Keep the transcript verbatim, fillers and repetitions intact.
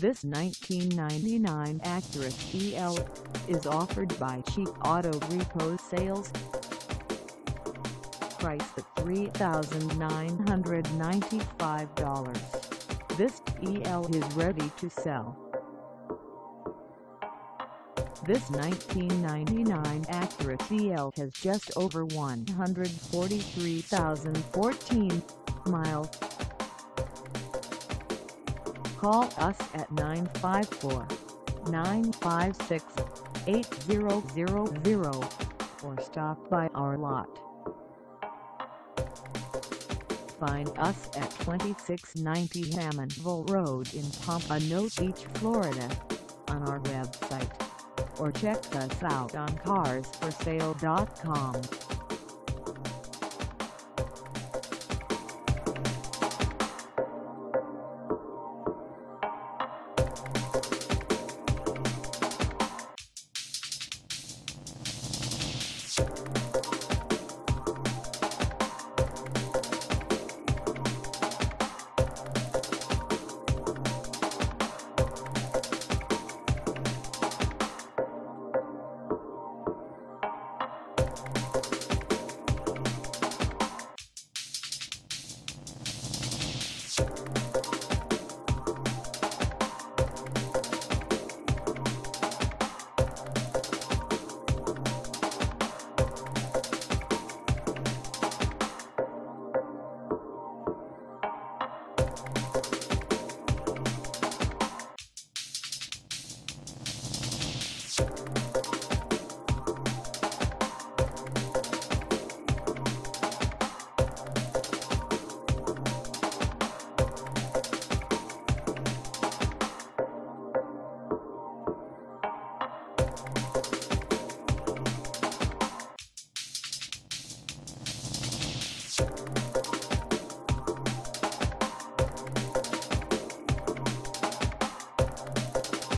This nineteen ninety-nine Acura T L is offered by Cheap Auto Repo Sales. Priced at three thousand nine hundred ninety-five dollars, this T L is ready to sell. This nineteen ninety-nine Acura T L has just over one hundred forty-three thousand fourteen miles. Call us at nine five four, nine five six, eight zero zero zero or stop by our lot. Find us at twenty-six ninety Hammondville Road in Pompano Beach, Florida, on our website, or check us out on cars for sale dot com. You